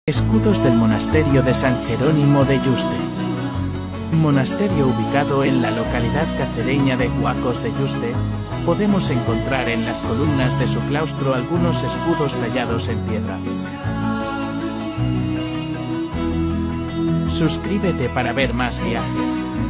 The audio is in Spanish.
Escudos del monasterio de San Jerónimo de Yuste. Monasterio ubicado en la localidad cacereña de Huacos de Yuste, podemos encontrar en las columnas de su claustro algunos escudos tallados en piedra. Suscríbete para ver más viajes.